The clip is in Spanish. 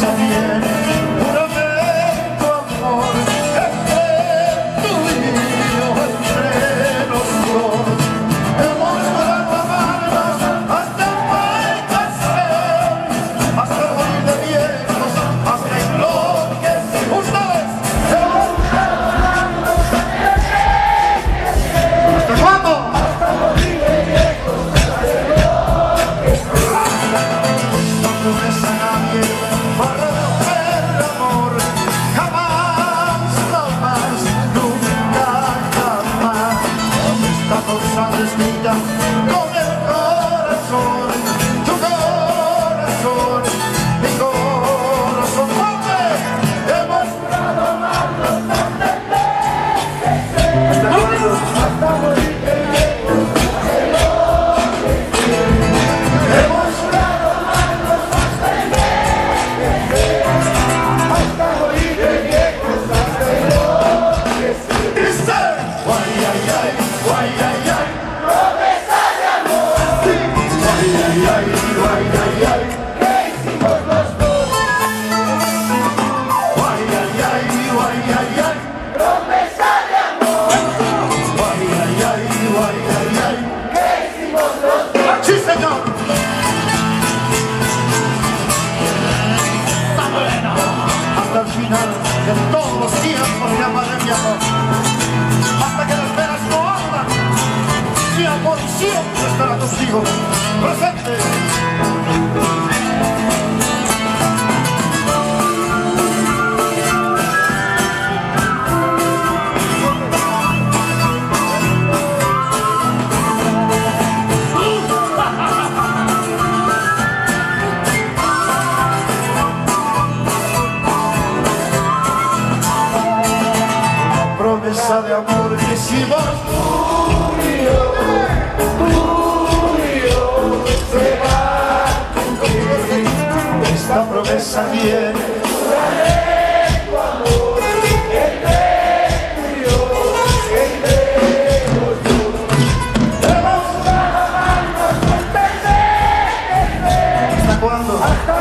promesa viene, juramento amor, entre tú y yo, entre los dos. Hemos jurado amarnos hasta envejecer, hasta morir de viejos, hasta enloquecer. Ustedes hemos jurado amarnos hasta envejecer. ¿Hasta cuándo? Hasta morir de viejos, hasta enloquecer. No promesa nadie para romper el amor, jamás, jamás, nunca, jamás. Esta cosa desmita con el corazón, tu corazón, mi corazón. ¡Fuerte! Hemos jurado amarnos hasta envejecer, hasta morir de viejos, hasta enloquecer. Hemos jurado amarnos hasta envejecer, hasta morir de viejos, hasta enloquecer. Dice, guay, ay, ay, guay, ay, ay, promesa de amor. Sí, guay, ay, ay, guay, ay, ay, ¿qué hicimos los dos? Guay, ay, ay, guay, ay, ay, promesa de amor. Guay, ay, ay, guay, ay, ay, ¿qué hicimos los dos? Sí, señor. Hasta el final de todos los tiempos de amar mi amor, hasta que las venas no ardan, mi amor siempre estará contigo, presente. Promesa de amor que hicimos tú y yo, se va a cumplir. Esta promesa viene, juramento amor, entre tú y yo, entre los dos. Hemos jurado amarnos hasta envejecer. ¿Hasta cuándo? Hasta